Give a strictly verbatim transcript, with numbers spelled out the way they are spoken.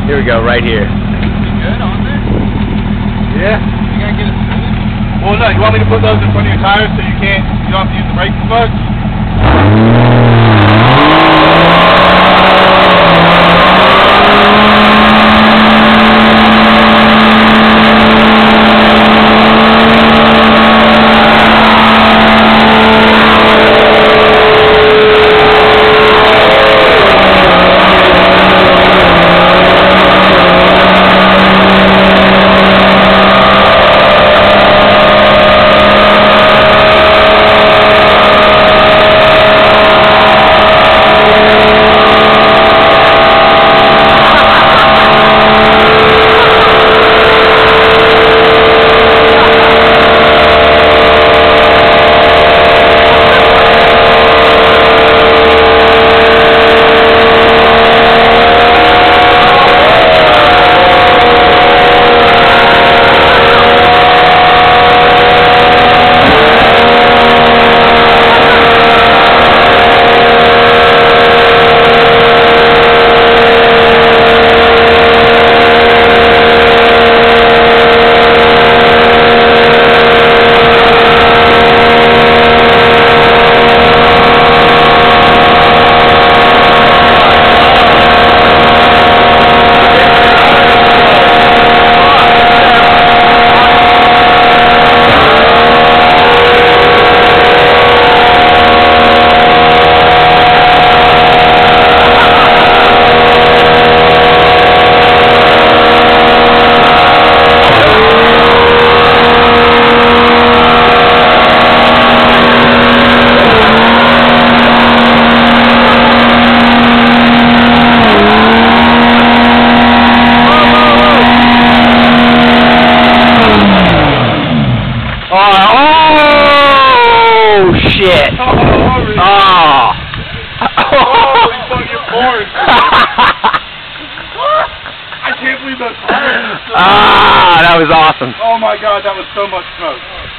Here we go, right here. Good on there? Yeah. You gotta get it smooth? Well, no, you want me to put those in front of your tires so you can't, you don't have to use the brakes as much? Oh, shit. Oh, really? Oh. Oh, you fucking force. I can't believe those tires. Ah, that was awesome. Oh my god, that was so much smoke.